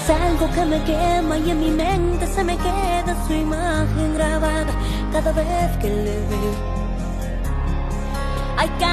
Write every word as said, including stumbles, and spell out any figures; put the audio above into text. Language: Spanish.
Es algo que me quema y en mi mente se me queda su imagen grabada cada vez que le veo. Hay